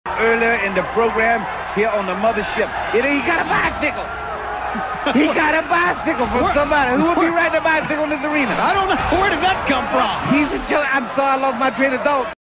Earlier in the program here on the mothership. He got a bicycle. He got a bicycle from somebody. Who would be riding a bicycle in this arena? I don't know. Where did that come from? He's a joke. I'm sorry I lost my train of thought.